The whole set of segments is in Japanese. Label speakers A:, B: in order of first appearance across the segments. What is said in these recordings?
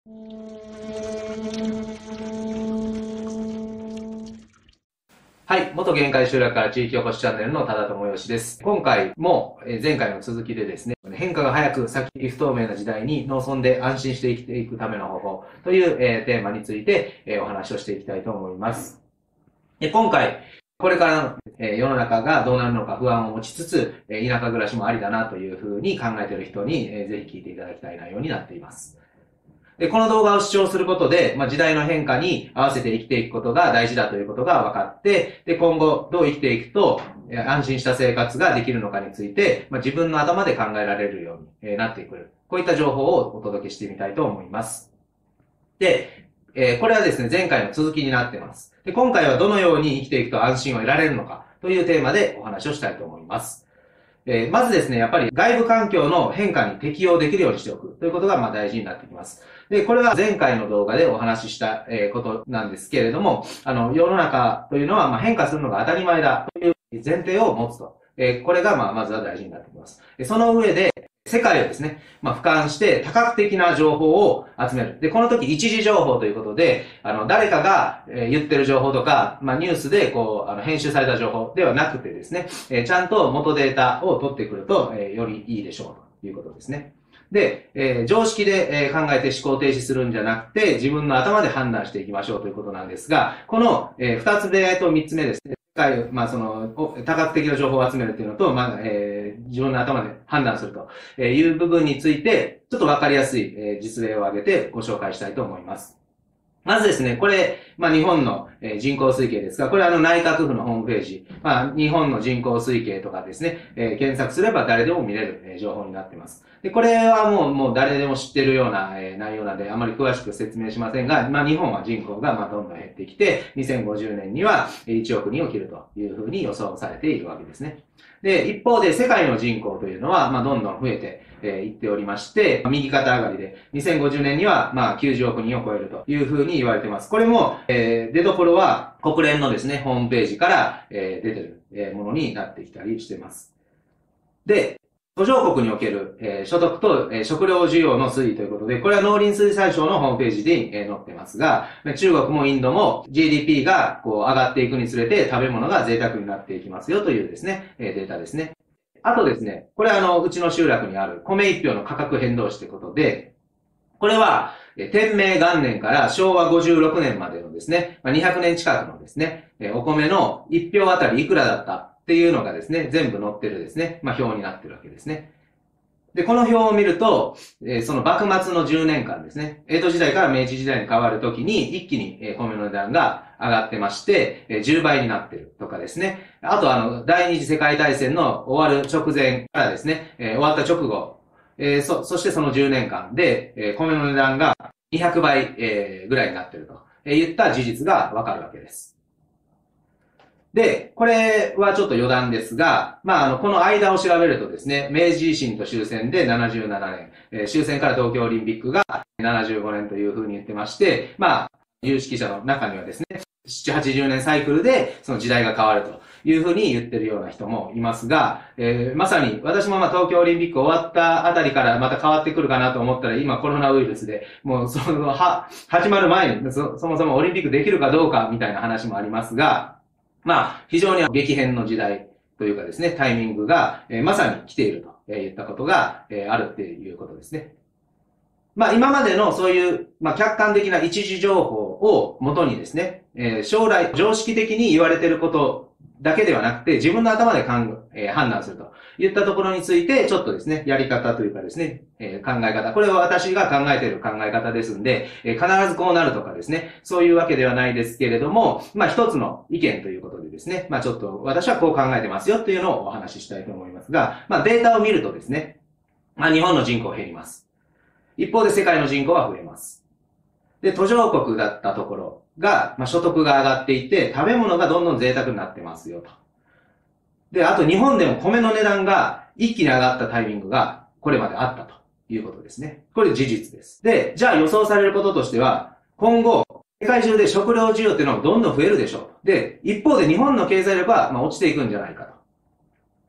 A: はい。元限界集落から地域おこしチャンネルの多田智義です。今回も前回の続きでですね、変化が早く先行き不透明な時代に農村で安心して生きていくための方法というテーマについてお話をしていきたいと思います。今回、これからの世の中がどうなるのか不安を持ちつつ、田舎暮らしもありだなというふうに考えている人にぜひ聞いていただきたい内容になっています。で、この動画を視聴することで、時代の変化に合わせて生きていくことが大事だということが分かって、で、今後どう生きていくと安心した生活ができるのかについて、自分の頭で考えられるようになってくる。こういった情報をお届けしてみたいと思います。で、これはですね、前回の続きになっています。で、今回はどのように生きていくと安心を得られるのかというテーマでお話をしたいと思います。まずですね、やっぱり外部環境の変化に適応できるようにしておくということが大事になってきます。で、これは前回の動画でお話ししたことなんですけれども、世の中というのは変化するのが当たり前だという前提を持つと。これがまずは大事になってきます。その上で、世界をですね、俯瞰して多角的な情報を集める。で、この時一時情報ということで、誰かが言ってる情報とか、ニュースで編集された情報ではなくてですね、ちゃんと元データを取ってくると、よりいいでしょうということですね。で、常識で考えて思考停止するんじゃなくて、自分の頭で判断していきましょうということなんですが、この二つ目と三つ目ですね。多角的な情報を集めるというのと、自分の頭で判断するという部分について、ちょっとわかりやすい実例を挙げてご紹介したいと思います。まずですね、これ、日本の人口推計ですが、これは内閣府のホームページ、日本の人口推計とかですね、検索すれば誰でも見れる情報になっています。で、これはもう誰でも知っているような内容なので、あまり詳しく説明しませんが、日本は人口がどんどん減ってきて、2050年には1億人を切るというふうに予想されているわけですね。で、一方で世界の人口というのは、どんどん増えていっておりまして、右肩上がりで、2050年には、90億人を超えるというふうに言われています。これも、出所は国連のですね、ホームページから、出てるものになってきたりしています。で、途上国における、所得と、食料需要の推移ということで、これは農林水産省のホームページに、載ってますが、中国もインドも GDP が上がっていくにつれて食べ物が贅沢になっていきますよというですね、データですね。あとですね、これはうちの集落にある米一票の価格変動値ということで、これは、天明元年から昭和56年までのですね、200年近くのですね、お米の1票あたりいくらだったっていうのがですね、全部載ってるですね、表になってるわけですね。で、この表を見ると、その幕末の10年間ですね、江戸時代から明治時代に変わるときに一気に米の値段が上がってまして、10倍になってるとかですね。あと第二次世界大戦の終わる直前からですね、終わった直後、そしてその10年間で、米の値段が200倍、ぐらいになってるといった事実がわかるわけです。で、これはちょっと余談ですが、この間を調べるとですね、明治維新と終戦で77年、終戦から東京オリンピックが75年というふうに言ってまして、有識者の中にはですね、7、80年サイクルでその時代が変わるというふうに言ってるような人もいますが、まさに私も東京オリンピック終わったあたりからまた変わってくるかなと思ったら、今コロナウイルスで、もう始まる前にそもそもオリンピックできるかどうかみたいな話もありますが、非常に激変の時代というかですね、タイミングが、まさに来ているといったことが、あるっていうことですね。今までのそういう、客観的な一時情報をもとにですね、将来常識的に言われていることだけではなくて、自分の頭で判断するといったところについて、ちょっとですね、やり方というかですね、考え方。これは私が考えている考え方ですんで、必ずこうなるとかですね、そういうわけではないですけれども、一つの意見ということでですね、ちょっと私はこう考えてますよというのをお話ししたいと思いますが、データを見るとですね、日本の人口減ります。一方で世界の人口は増えます。で、途上国だったところが、所得が上がっていて、食べ物がどんどん贅沢になってますよと。で、あと日本でも米の値段が一気に上がったタイミングがこれまであったということですね。これ事実です。で、じゃあ予想されることとしては、今後、世界中で食料需要っていうのはどんどん増えるでしょう。で、一方で日本の経済力は落ちていくんじゃないかと。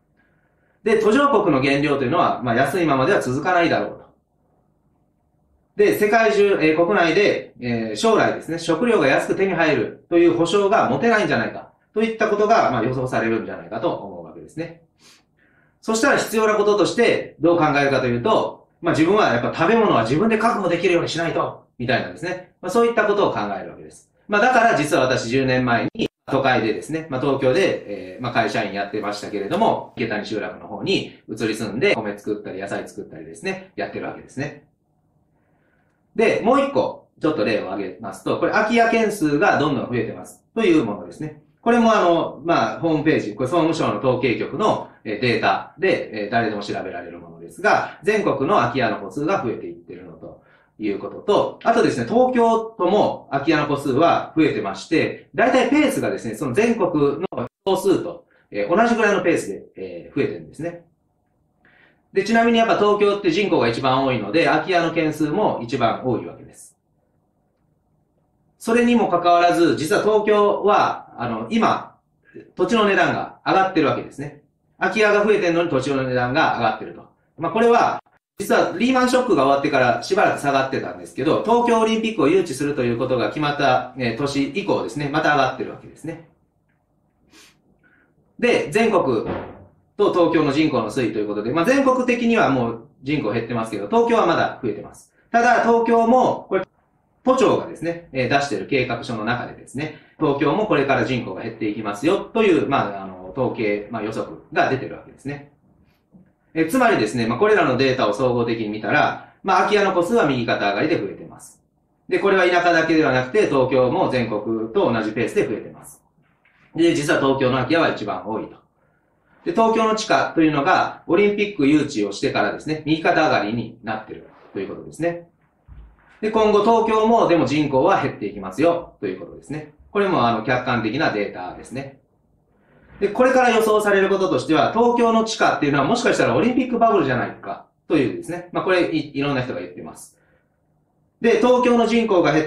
A: で、途上国の原料というのは安いままでは続かないだろうと。 で、世界中、国内で、将来ですね、食料が安く手に入るという保証が持てないんじゃないか、といったことが、予想されるんじゃないかと思うわけですね。そしたら必要なこととして、どう考えるかというと、自分はやっぱ食べ物は自分で確保できるようにしないと、みたいなんですね。そういったことを考えるわけです。だから実は私10年前に都会でですね、東京で、会社員やってましたけれども、池谷集落の方に移り住んで米作ったり野菜作ったりですね、やってるわけですね。で、もう一個、ちょっと例を挙げますと、これ空き家件数がどんどん増えてますというものですね。これもホームページ、これ総務省の統計局のデータで誰でも調べられるものですが、全国の空き家の戸数が増えていっているのということと、あとですね、東京都も空き家の戸数は増えてまして、だいたいペースがですね、その全国の戸数と同じぐらいのペースで増えてるんですね。で、ちなみにやっぱ東京って人口が一番多いので、空き家の件数も一番多いわけです。それにもかかわらず、実は東京は、今、土地の値段が上がってるわけですね。空き家が増えてるのに土地の値段が上がってると。これは、実はリーマンショックが終わってからしばらく下がってたんですけど、東京オリンピックを誘致するということが決まった年以降ですね、また上がってるわけですね。で、全国と東京の人口の推移ということで、全国的にはもう人口減ってますけど、東京はまだ増えてます。ただ、東京も、これ、都庁がですね、出している計画書の中でですね、東京もこれから人口が減っていきますよという、統計、予測が出てるわけですね。つまりですね、これらのデータを総合的に見たら、空き家の戸数は右肩上がりで増えています。で、これは田舎だけではなくて、東京も全国と同じペースで増えています。で、実は東京の空き家は一番多いと。で、東京の地価というのが、オリンピック誘致をしてからですね、右肩上がりになっているということですね。で、今後東京もでも人口は減っていきますよということですね。これも客観的なデータですね。で、これから予想されることとしては、東京の地価っていうのはもしかしたらオリンピックバブルじゃないかというですね。これいろんな人が言っています。で、東京の人口が減って、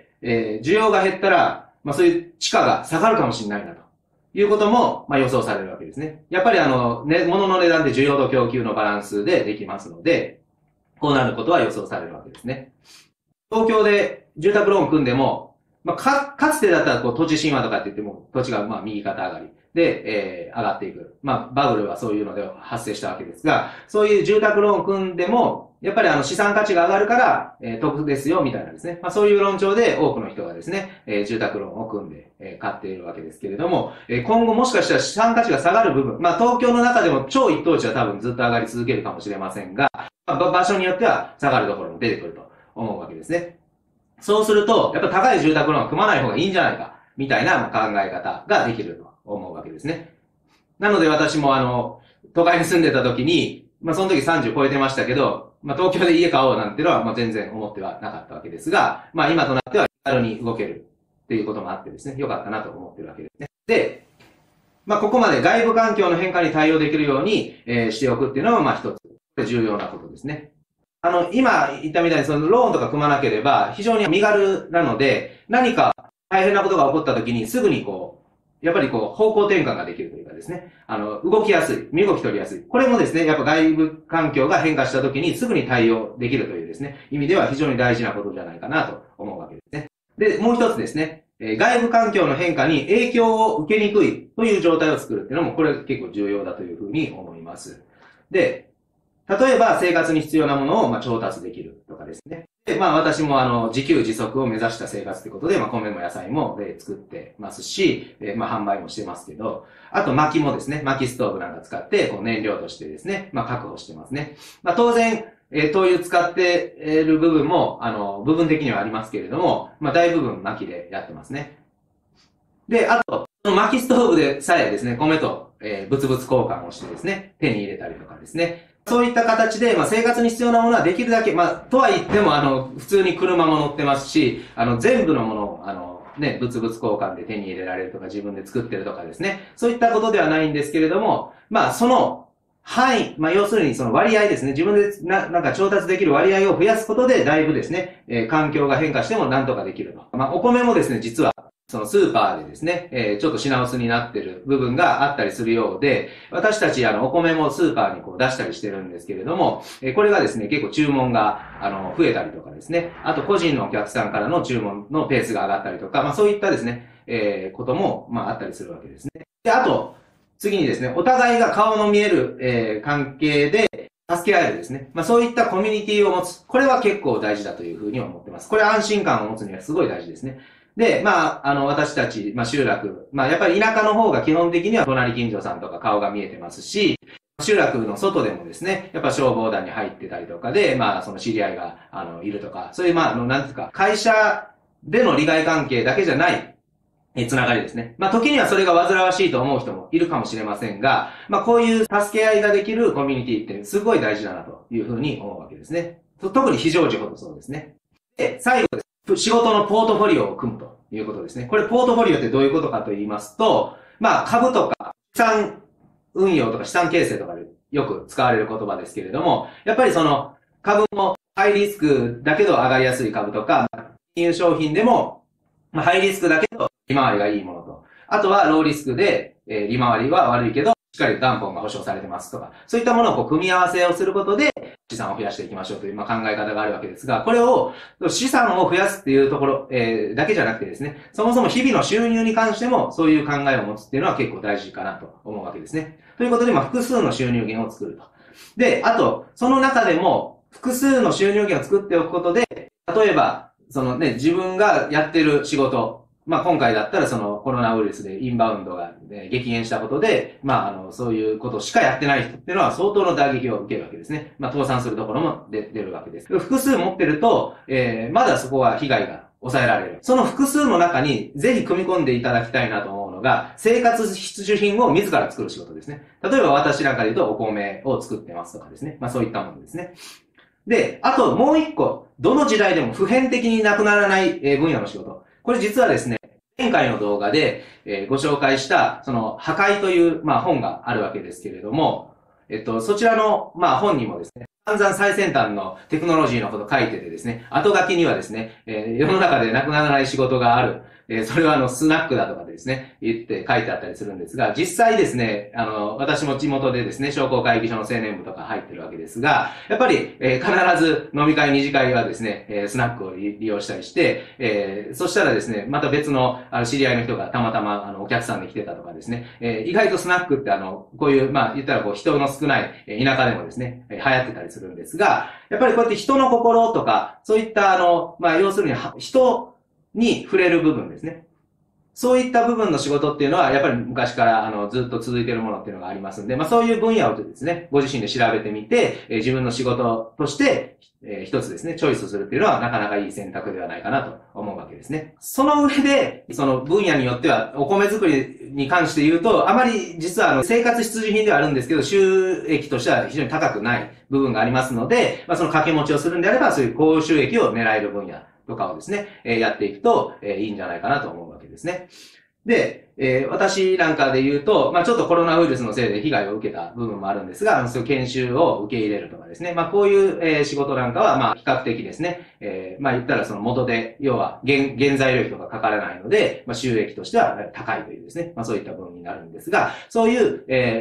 A: 需要が減ったら、そういう地価が下がるかもしれないなということも、予想されるわけですね。やっぱり物の値段で需要と供給のバランスでできますので、こうなることは予想されるわけですね。東京で住宅ローン組んでも、かつてだったら土地神話とかって言っても、土地が右肩上がりで、上がっていく。バブルはそういうので発生したわけですが、そういう住宅ローン組んでも、やっぱり資産価値が上がるから、得ですよ、みたいなですね。そういう論調で多くの人がですね、住宅ローンを組んで、買っているわけですけれども、今後もしかしたら資産価値が下がる部分、東京の中でも超一等地は多分ずっと上がり続けるかもしれませんが、場所によっては下がるところも出てくると思うわけですね。そうすると、やっぱ高い住宅ローンは組まない方がいいんじゃないか、みたいな考え方ができると思うわけですね。なので私も都会に住んでた時に、その時30超えてましたけど、東京で家買おうなんていうのは全然思ってはなかったわけですが、今となっては気軽に動けるっていうこともあってですね、良かったなと思ってるわけですね。で、ここまで外部環境の変化に対応できるように、しておくっていうのは一つ重要なことですね。今言ったみたいにそのローンとか組まなければ非常に身軽なので、何か大変なことが起こった時にすぐにやっぱり方向転換ができるというかですね、動きやすい、身動き取りやすい。これもですね、やっぱ外部環境が変化した時にすぐに対応できるというですね、意味では非常に大事なことじゃないかなと思うわけですね。で、もう一つですね、外部環境の変化に影響を受けにくいという状態を作るっていうのも、これ結構重要だというふうに思います。で、例えば生活に必要なものを調達できるとかですね。で、私も自給自足を目指した生活ということで、米も野菜も作ってますし、販売もしてますけど、あと薪もですね、薪ストーブなんか使って燃料としてですね、確保してますね。当然、灯油使っている部分も、部分的にはありますけれども、大部分薪でやってますね。で、あと、薪ストーブでさえですね、米と、物々交換をしてですね、手に入れたりとかですね。そういった形で、生活に必要なものはできるだけ、とは言っても、普通に車も乗ってますし、全部のものを、物々交換で手に入れられるとか、自分で作ってるとかですね。そういったことではないんですけれども、その範囲、要するにその割合ですね。自分でなんか調達できる割合を増やすことで、だいぶですね、環境が変化してもなんとかできると。お米もですね、実は、 そのスーパーでですね、ちょっと品薄になってる部分があったりするようで、私たちお米もスーパーにこう出したりしてるんですけれども、これがですね、結構注文が増えたりとかですね、あと個人のお客さんからの注文のペースが上がったりとか、そういったですね、こともあったりするわけですね。で、あと、次にですね、お互いが顔の見える、関係で助け合えるですね。そういったコミュニティを持つ。これは結構大事だというふうに思ってます。これ安心感を持つにはすごい大事ですね。で、私たち、集落、やっぱり田舎の方が基本的には隣近所さんとか顔が見えてますし、集落の外でもですね、やっぱ消防団に入ってたりとかで、その知り合いが、いるとか、そういう、なんですか、会社での利害関係だけじゃない、つながりですね。時にはそれが煩わしいと思う人もいるかもしれませんが、こういう助け合いができるコミュニティってすごい大事だなというふうに思うわけですね。特に非常時ほどそうですね。で、最後です。仕事のポートフォリオを組むということですね。これポートフォリオってどういうことかと言いますと、株とか資産運用とか資産形成とかでよく使われる言葉ですけれども、やっぱりその株もハイリスクだけど上がりやすい株とか、金融商品でもハイリスクだけど利回りがいいものと、あとはローリスクで利回りは悪いけどしっかり元本が保証されてますとか、そういったものをこう組み合わせをすることで資産を増やしていきましょうという考え方があるわけですが、これを資産を増やすっていうところ、だけじゃなくてですね、そもそも日々の収入に関してもそういう考えを持つっていうのは結構大事かなと思うわけですね。ということで、複数の収入源を作ると。で、あと、その中でも複数の収入源を作っておくことで、例えば、自分がやってる仕事、今回だったらそのコロナウイルスでインバウンドが、激減したことで、そういうことしかやってない人っていうのは相当の打撃を受けるわけですね。倒産するところも出るわけです。複数持ってると、まだそこは被害が抑えられる。その複数の中にぜひ組み込んでいただきたいなと思うのが、生活必需品を自ら作る仕事ですね。例えば私なんかで言うとお米を作ってますとかですね。そういったものですね。で、あともう一個、どの時代でも普遍的になくならない分野の仕事。これ実はですね、前回の動画でご紹介した、その破壊という、本があるわけですけれども、そちらの、本にもですね、散々最先端のテクノロジーのこと書いててですね、後書きにはですね、世の中でなくならない仕事がある。それはスナックだとかですね、言って書いてあったりするんですが、実際ですね、私も地元でですね、商工会議所の青年部とか入ってるわけですが、やっぱり、必ず飲み会、二次会はですね、スナックを利用したりして、そしたらですね、また別の知り合いの人がたまたまお客さんで来てたとかですね、意外とスナックってこういう、言ったらこう人の少ない田舎でもですね、流行ってたりするんですが、やっぱりこうやって人の心とか、そういった要するに人に触れる部分ですね。そういった部分の仕事っていうのは、やっぱり昔からずっと続いているものっていうのがありますんで、そういう分野をですね、ご自身で調べてみて、自分の仕事として、一つですね、チョイスするっていうのはなかなかいい選択ではないかなと思うわけですね。その上で、その分野によっては、お米作りに関して言うと、あまり実は生活必需品ではあるんですけど、収益としては非常に高くない部分がありますので、その掛け持ちをするんであれば、そういう高収益を狙える分野とかをですね、やっていくと、いいんじゃないかなと思うわけですね。で、私なんかで言うと、ちょっとコロナウイルスのせいで被害を受けた部分もあるんですが、そういう研修を受け入れるとかですね、こういう、仕事なんかは、比較的ですね、言ったらその元で、要は原材料費とかかからないので、収益としては高いというですね、そういった部分になるんですが、そういう、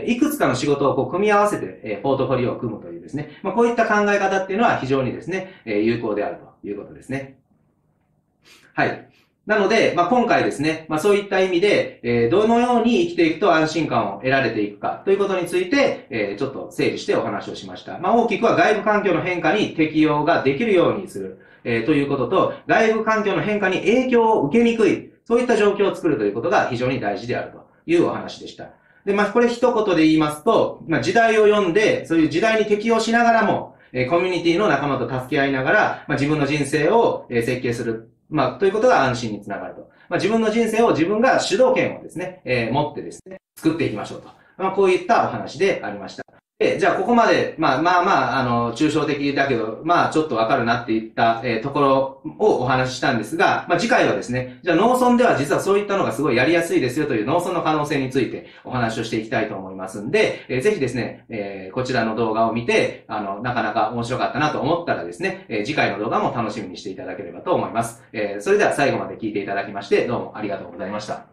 A: いくつかの仕事をこう組み合わせて、ポートフォリオを組むというですね、こういった考え方っていうのは非常にですね、有効であるということですね。はい。なので、今回ですね、そういった意味で、どのように生きていくと安心感を得られていくかということについて、ちょっと整理してお話をしました。大きくは外部環境の変化に適応ができるようにする、ということと、外部環境の変化に影響を受けにくい、そういった状況を作るということが非常に大事であるというお話でした。で、これ一言で言いますと、時代を読んで、そういう時代に適応しながらも、コミュニティの仲間と助け合いながら、自分の人生を設計する。ということが安心につながると。自分の人生を自分が主導権をですね、持ってですね、作っていきましょうと。こういったお話でありました。 じゃあ、ここまで、抽象的だけど、ちょっとわかるなっていった、ところをお話ししたんですが、次回はですね、じゃあ、農村では実はそういったのがすごいやりやすいですよという農村の可能性についてお話をしていきたいと思いますんで、ぜひですね、こちらの動画を見て、なかなか面白かったなと思ったらですね、次回の動画も楽しみにしていただければと思います。それでは最後まで聞いていただきまして、どうもありがとうございました。